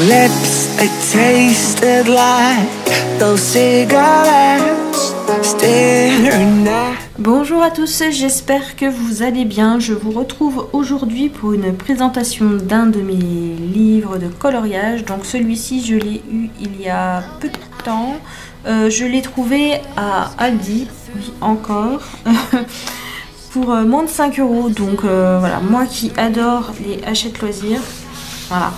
lips, they tasted like those cigarettes staring at. Bonjour à tous, j'espère que vous allez bien. Je vous retrouve aujourd'hui pour une présentation d'un de mes livres de coloriage. Donc celui-ci, je l'ai eu il y a peu de temps. Je l'ai trouvé à Aldi, oui encore, pour moins de 5 €. Donc voilà, moi qui adore les Hachette Loisirs, voilà.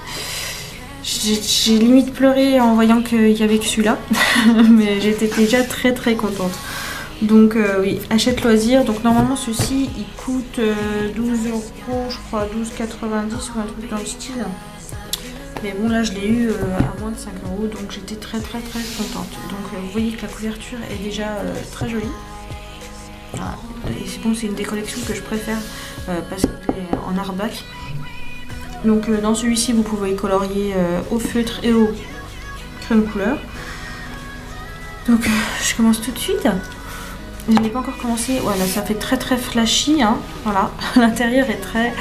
J'ai limite pleuré en voyant qu'il y avait que celui-là, mais j'étais déjà très contente. Donc oui, Hachette Loisirs. Donc normalement ceci il coûte 12 €, je crois 12,90 ou un truc dans le style. Mais bon là je l'ai eu à moins de 5 €, donc j'étais très contente. Donc vous voyez que la couverture est déjà très jolie. Voilà. Et c'est bon, c'est une des collections que je préfère parce qu'elle est en artback. Donc dans celui-ci vous pouvez colorier au feutre et au crème couleur. Donc je commence tout de suite. Je n'ai pas encore commencé. Voilà, ça fait très flashy, hein. Voilà, l'intérieur est très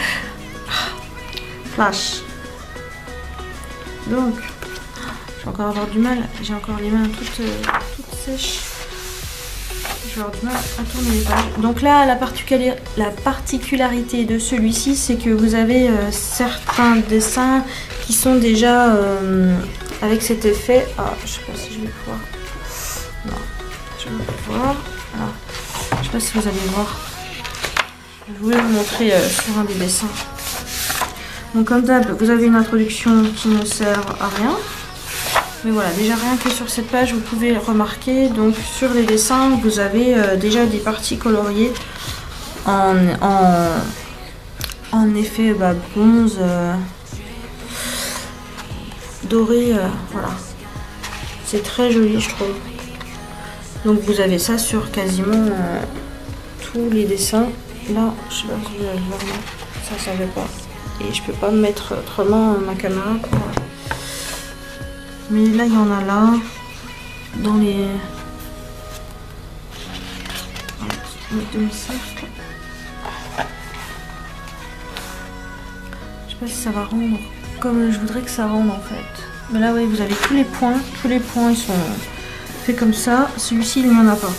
flash. Donc je vais encore avoir du mal. J'ai encore les mains toutes sèches. Je vais avoir du mal à tourner les pages. Donc là, la particularité de celui-ci, c'est que vous avez certains dessins qui sont déjà avec cet effet. Ah, je sais pas si je vais pouvoir. Non, je vais pas pouvoir. Voilà. Je sais pas si vous allez voir. Je voulais vous montrer sur un des dessins. Donc comme d'hab, vous avez une introduction qui ne sert à rien. Mais voilà, déjà rien que sur cette page, vous pouvez remarquer, donc sur les dessins, vous avez déjà des parties coloriées en effet bronze, doré, voilà. C'est très joli, je trouve. Donc vous avez ça sur quasiment tous les dessins. Là, je sais pas si vous allez voir, ça va pas. Et je peux pas me mettre autrement ma caméra pour... Mais là, il y en a là, dans les demi-cercles. Je sais pas si ça va rendre comme je voudrais que ça rende en fait. Mais là, oui, vous avez tous les points. Tous les points, ils sont faits comme ça. Celui-ci, il n'y en a pas.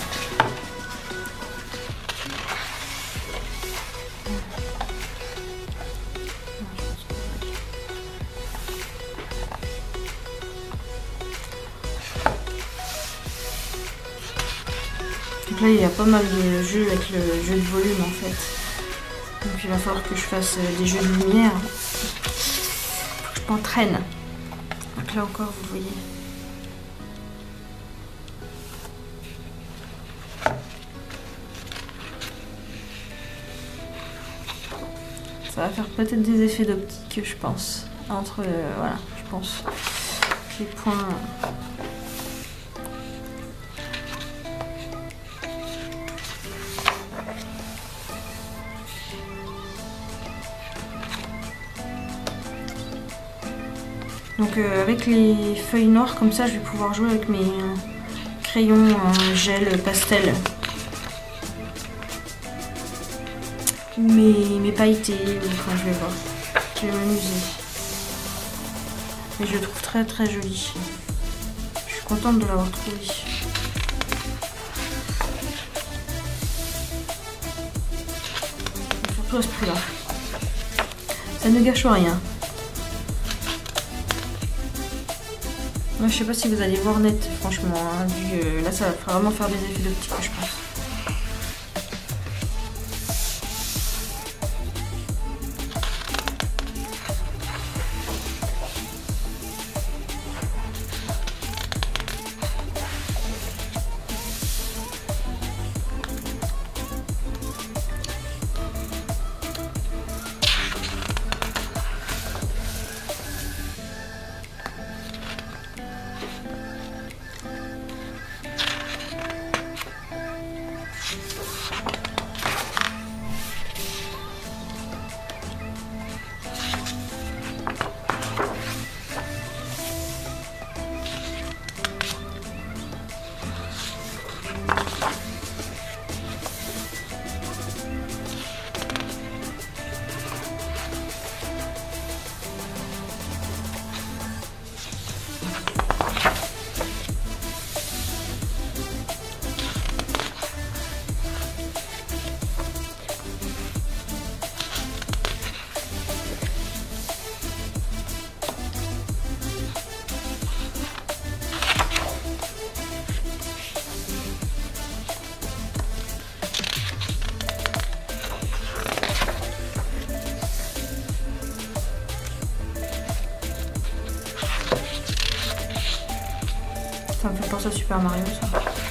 Donc là il y a pas mal de jeux avec le jeu de volume en fait. Donc il va falloir que je fasse des jeux de lumière. Faut que je m'entraîne. Donc là encore vous voyez. Ça va faire peut-être des effets d'optique je pense. Entre voilà, je pense. Les points. Donc avec les feuilles noires comme ça, je vais pouvoir jouer avec mes crayons gel pastel. Mes pailletés, enfin je vais voir. Je vais m'amuser. Mais je le trouve très joli. Je suis contente de l'avoir trouvé. Surtout à ce prix-là. Ça ne gâche rien. Moi, je sais pas si vous allez voir net, franchement. Hein, vu, là, ça va vraiment faire des effets d'optique, je pense. référence à Super Mario, ça.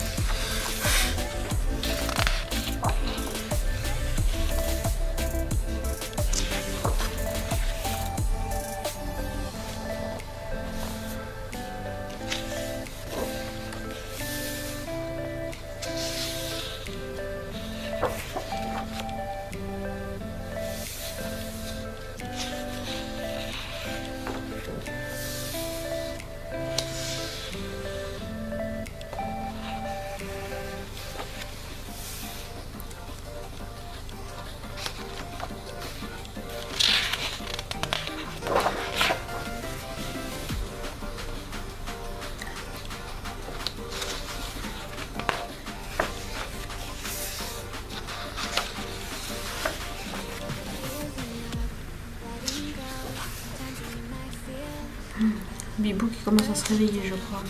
Bibou qui commence à se réveiller, je crois.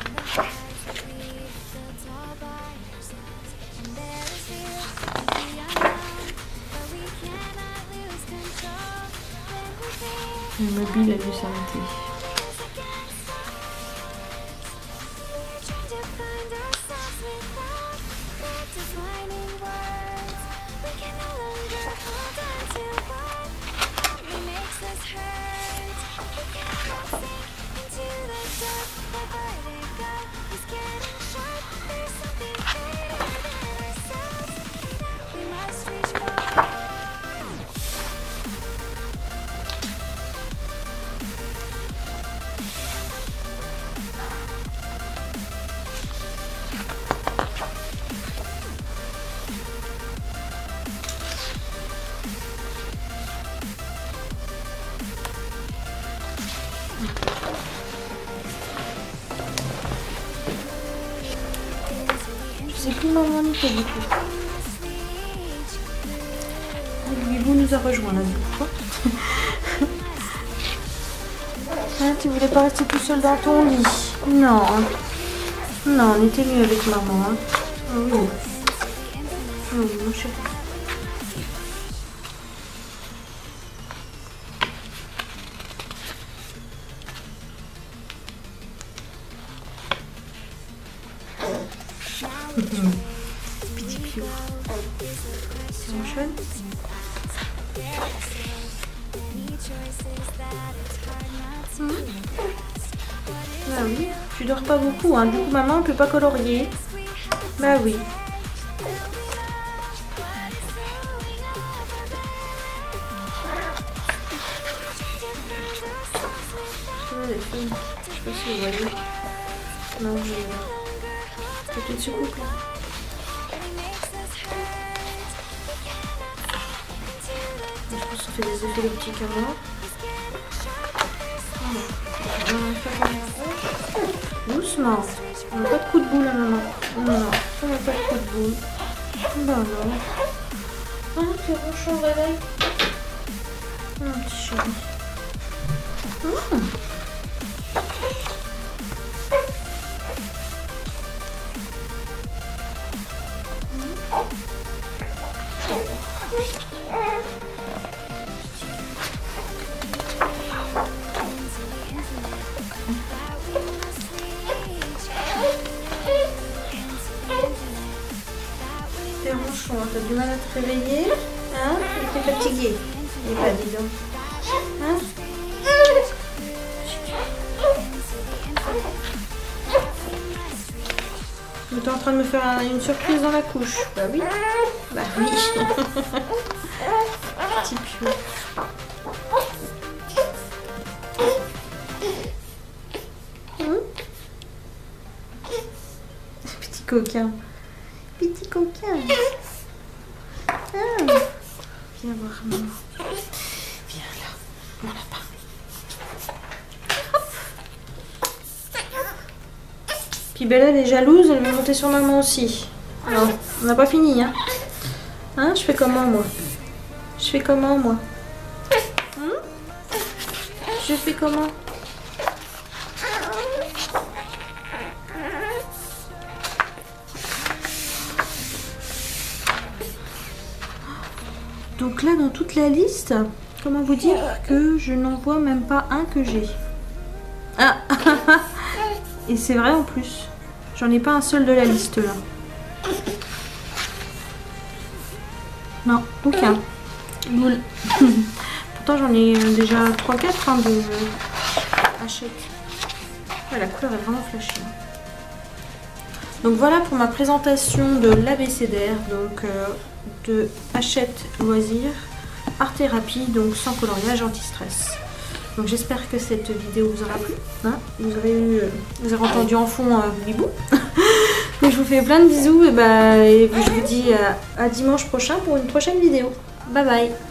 Le mobile a dû s'arrêter. C'est plus maman ni pas du coup. Bibou nous a rejoint là du coup. Ah, tu voulais pas rester tout seul dans ton lit? Non. Non, on était mieux avec maman. Hein. Ah oui. Ah oui, mon chéri. Petit piou. C'est mon chouette. Bah oui, tu dors pas beaucoup, hein. Du coup maman ne peut pas colorier. Bah oui. Je sais pas si vous voyez. Non, je... Peut-être se coupe là. Je pense que ça fait des effets d'optique à moi. Doucement. On n'a pas de coup de boule, maman. Non, on n'a pas de coup de boule. Bah non. Ah, c'est bon, je suis en réveil. Mon petit chéri. T'es ronchon, t'as du mal à te réveiller? Hein? T'es fatigué? Il est pas, dis donc. Hein? Tu es en train de me faire une surprise dans la couche? Bah oui. Bah oui. Petit piou. Petit coquin. Petit coquin. Ah. Viens voir maman. Viens là, mon lapin. Puis Bella, elle est jalouse, elle veut monter sur maman aussi. Alors, on n'a pas fini, hein. Hein, je fais comment, moi? Je fais comment, moi? Je fais comment? Donc là, dans toute la liste, comment vous dire que je n'en vois même pas un que j'ai. Ah. Et c'est vrai en plus. J'en ai pas un seul de la liste là. Non, aucun. Nul. Pourtant j'en ai déjà 3-4 hein, de Hachette. Ouais, la couleur est vraiment flashy. Donc voilà pour ma présentation de l'abécédaire, donc de Hachette Loisirs, art thérapie, donc sans coloriage, anti-stress. Donc j'espère que cette vidéo vous aura plu. Hein, vous avez entendu en fond Bibou. Donc je vous fais plein de bisous et, et je vous dis à dimanche prochain pour une prochaine vidéo. Bye bye.